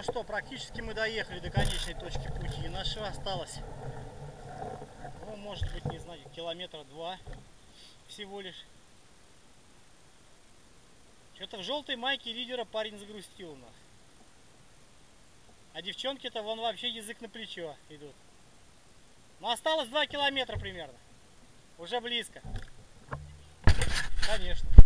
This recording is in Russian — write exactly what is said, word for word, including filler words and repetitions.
что, практически мы доехали до конечной точки пути. Наша осталось, ну, может быть, не знаю, километра два всего лишь. Что-то в желтой майке лидера парень загрустил у нас. А девчонки-то вон вообще язык на плечо идут. Но осталось два километра примерно. Уже близко. Конечно.